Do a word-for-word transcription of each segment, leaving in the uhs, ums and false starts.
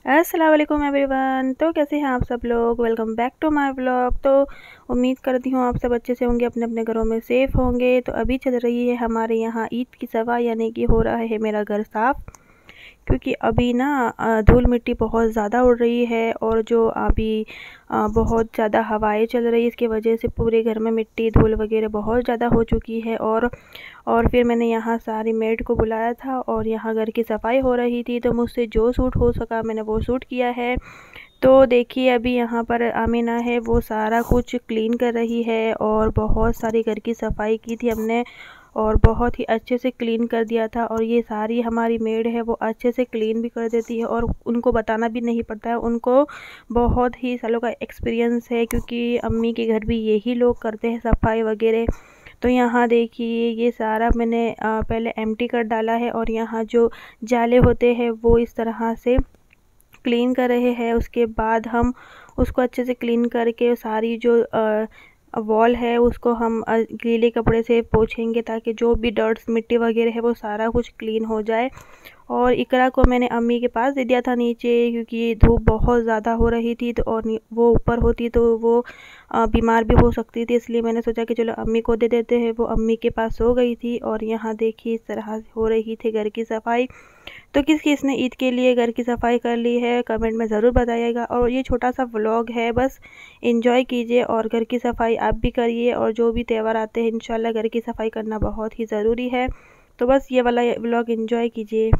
अस्सलाम वालेकुम एवरीवन। तो कैसे हैं आप सब लोग। Welcome back to my vlog. तो उम्मीद करती हूँ आप सब अच्छे से होंगे, अपने अपने घरों में सेफ़ होंगे। तो अभी चल रही है हमारे यहाँ ईद की सफाई, यानी कि हो रहा है मेरा घर साफ़, क्योंकि अभी ना धूल मिट्टी बहुत ज़्यादा उड़ रही है और जो अभी बहुत ज़्यादा हवाएं चल रही है, इसकी वजह से पूरे घर में मिट्टी धूल वगैरह बहुत ज़्यादा हो चुकी है। और और फिर मैंने यहाँ सारी मेड को बुलाया था और यहाँ घर की सफाई हो रही थी, तो मुझसे जो सूट हो सका मैंने वो सूट किया है। तो देखिए अभी यहाँ पर आमिना है, वो सारा कुछ क्लीन कर रही है और बहुत सारी घर की सफाई की थी हमने और बहुत ही अच्छे से क्लीन कर दिया था। और ये सारी हमारी मेड है, वो अच्छे से क्लीन भी कर देती है और उनको बताना भी नहीं पड़ता है, उनको बहुत ही सालों का एक्सपीरियंस है, क्योंकि अम्मी के घर भी यही लोग करते हैं सफाई वगैरह। तो यहाँ देखिए ये सारा मैंने पहले एम्प्टी कर डाला है और यहाँ जो जाले होते हैं वो इस तरह से क्लीन कर रहे हैं। उसके बाद हम उसको अच्छे से क्लीन करके सारी जो वॉल है उसको हम गीले कपड़े से पोंछेंगे, ताकि जो भी डर्ट्स मिट्टी वगैरह है वो सारा कुछ क्लीन हो जाए। और इकरा को मैंने अम्मी के पास दे दिया था नीचे, क्योंकि धूप बहुत ज़्यादा हो रही थी, तो और वो ऊपर होती तो वो बीमार भी हो सकती थी, इसलिए मैंने सोचा कि चलो अम्मी को दे देते हैं। वो अम्मी के पास सो गई थी। और यहाँ देखिए इस तरह हो रही थी घर की सफाई। तो किस किस ने ईद के लिए घर की सफाई कर ली है कमेंट में ज़रूर बताइएगा। और ये छोटा सा व्लॉग है, बस एंजॉय कीजिए और घर की सफाई आप भी करिए। और जो भी त्यौहार आते हैं इंशाल्लाह घर की सफाई करना बहुत ही ज़रूरी है। तो बस ये वाला व्लॉग एंजॉय कीजिए।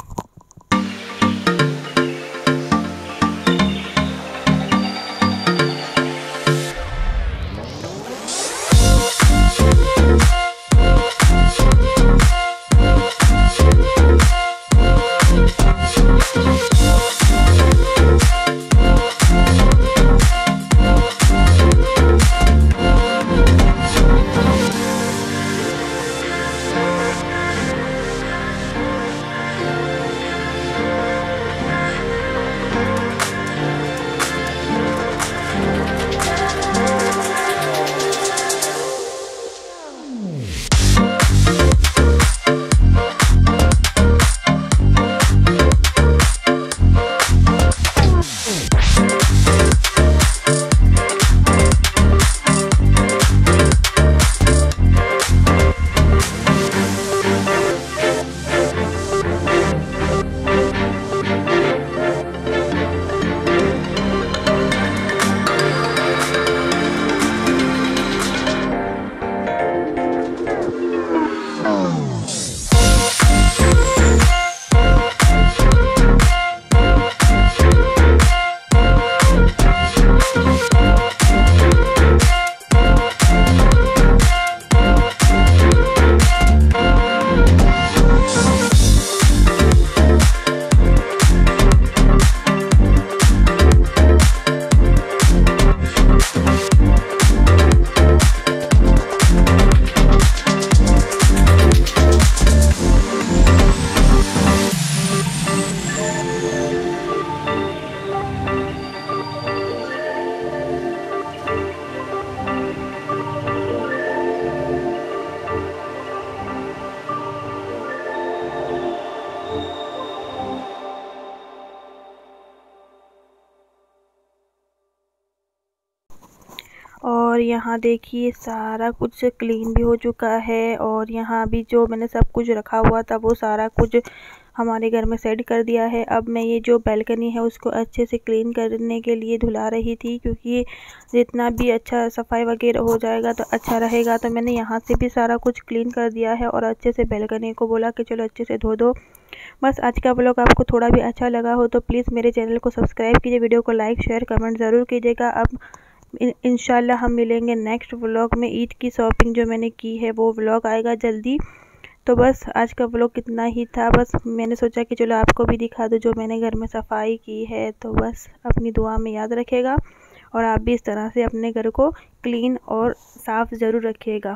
और यहाँ देखिए सारा कुछ क्लीन भी हो चुका है। और यहाँ भी जो मैंने सब कुछ रखा हुआ था वो सारा कुछ हमारे घर में सेट कर दिया है। अब मैं ये जो बैल्कनी है उसको अच्छे से क्लीन करने के लिए धुला रही थी, क्योंकि जितना भी अच्छा सफाई वगैरह हो जाएगा तो अच्छा रहेगा। तो मैंने यहाँ से भी सारा कुछ क्लीन कर दिया है और अच्छे से बैल्कनी को बोला कि चलो अच्छे से धो दो। बस आज का व्लॉग आपको थोड़ा भी अच्छा लगा हो तो प्लीज़ मेरे चैनल को सब्सक्राइब कीजिए, वीडियो को लाइक शेयर कमेंट ज़रूर कीजिएगा। अब इंशाल्लाह हम मिलेंगे नेक्स्ट व्लॉग में। ईद की शॉपिंग जो मैंने की है वो व्लॉग आएगा जल्दी। तो बस आज का व्लॉग कितना ही था, बस मैंने सोचा कि चलो आपको भी दिखा दूँ जो मैंने घर में सफाई की है। तो बस अपनी दुआ में याद रखिएगा और आप भी इस तरह से अपने घर को क्लीन और साफ़ ज़रूर रखिएगा।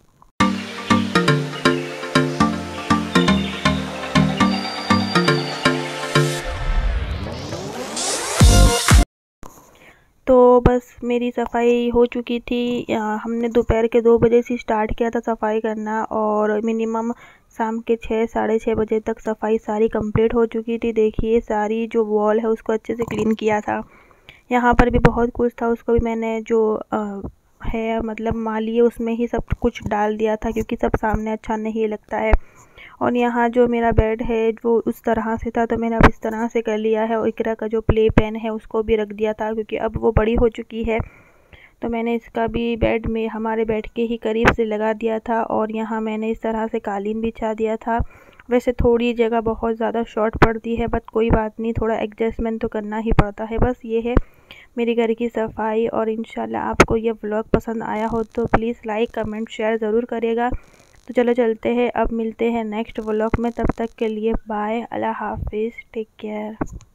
तो बस मेरी सफाई हो चुकी थी। हमने दोपहर के दो बजे से स्टार्ट किया था सफाई करना और मिनिमम शाम के छः साढ़े छः बजे तक सफाई सारी कंप्लीट हो चुकी थी। देखिए सारी जो वॉल है उसको अच्छे से क्लीन किया था। यहाँ पर भी बहुत कुछ था, उसको भी मैंने जो आ, है मतलब माली है उसमें ही सब कुछ डाल दिया था, क्योंकि सब सामने अच्छा नहीं लगता है। और यहाँ जो मेरा बेड है वो उस तरह से था, तो मैंने अब इस तरह से कर लिया है। और इकरा का जो प्ले पेन है उसको भी रख दिया था, क्योंकि अब वो बड़ी हो चुकी है, तो मैंने इसका भी बेड में हमारे बेड के ही करीब से लगा दिया था। और यहाँ मैंने इस तरह से कालीन बिछा दिया था। वैसे थोड़ी जगह बहुत ज़्यादा शॉर्ट पड़ती है, बट कोई बात नहीं, थोड़ा एडजस्टमेंट तो करना ही पड़ता है। बस ये है मेरे घर की सफाई। और इंशाल्लाह आपको ये व्लॉग पसंद आया हो तो प्लीज़ लाइक कमेंट शेयर ज़रूर करिएगा। तो चलो चलते हैं, अब मिलते हैं नेक्स्ट व्लॉग में। तब तक के लिए बाय, अल्लाह हाफिज़, टेक केयर।